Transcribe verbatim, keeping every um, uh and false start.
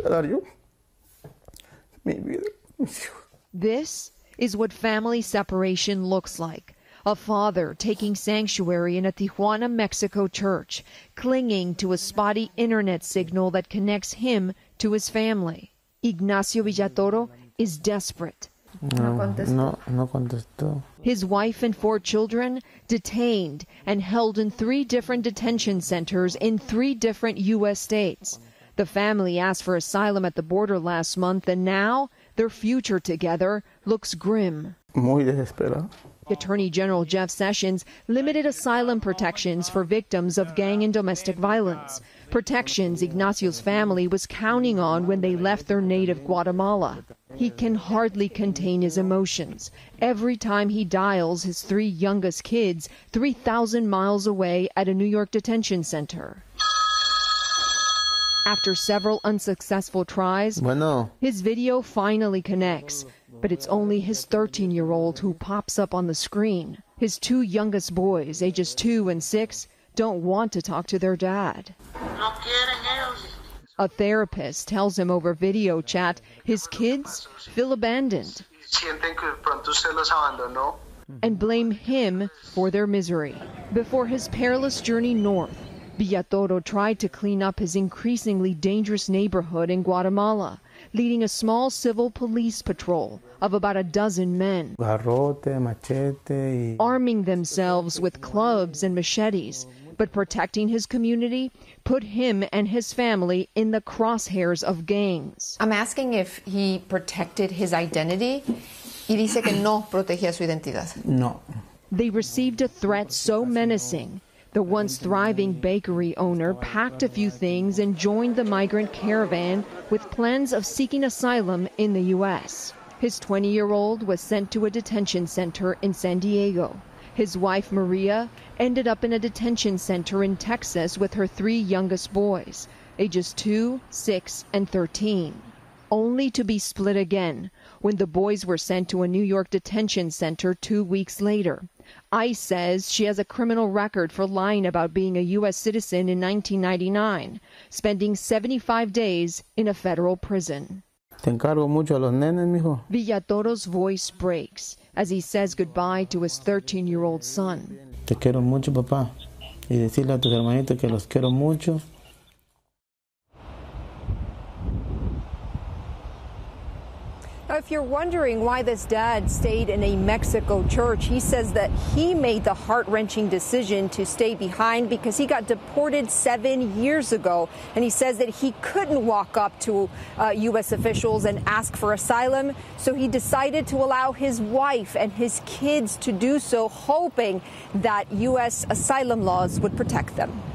dar yo mi vida. This is what family separation looks like. A father taking sanctuary in a Tijuana, Mexico church, clinging to a spotty internet signal that connects him to his family. Ignacio Villatoro is desperate. No, no, no contestó. His wife and four children detained and held in three different detention centers in three different U S states. The family asked for asylum at the border last month, and now their future together looks grim. Muy desesperado. Attorney General Jeff Sessions limited asylum protections for victims of gang and domestic violence, protections Ignacio's family was counting on when they left their native Guatemala. He can hardly contain his emotions every time he dials his three youngest kids three thousand miles away at a New York detention center. After several unsuccessful tries, Bueno. his video finally connects. But it's only his thirteen-year-old who pops up on the screen. His two youngest boys, ages two and six, don't want to talk to their dad. A therapist tells him over video chat his kids feel abandoned and blame him for their misery. Before his perilous journey north, Villatoro tried to clean up his increasingly dangerous neighborhood in Guatemala, leading a small civil police patrol of about a dozen men, Garrote, machete, y... arming themselves with clubs and machetes. But protecting his community put him and his family in the crosshairs of gangs. I'm asking if he protected his identity. Y dice que no protegía su identidad. No. They received a threat so menacing, the once thriving bakery owner packed a few things and joined the migrant caravan with plans of seeking asylum in the U S. His twenty-year-old was sent to a detention center in San Diego. His wife, Maria, ended up in a detention center in Texas with her three youngest boys, ages two, six, and thirteen, only to be split again when the boys were sent to a New York detention center two weeks later. ICE says she has a criminal record for lying about being a U S citizen in nineteen ninety-nine, spending seventy-five days in a federal prison. Te encargo mucho a los nenes, mijo. Villatoro's voice breaks as he says goodbye to his thirteen-year-old son. Te quiero mucho, papá. Y decirle a tus hermanitos que los quiero mucho. Now, if you're wondering why this dad stayed in a Mexico church, he says that he made the heart-wrenching decision to stay behind because he got deported seven years ago. And he says that he couldn't walk up to uh, U S officials and ask for asylum. So he decided to allow his wife and his kids to do so, hoping that U S asylum laws would protect them.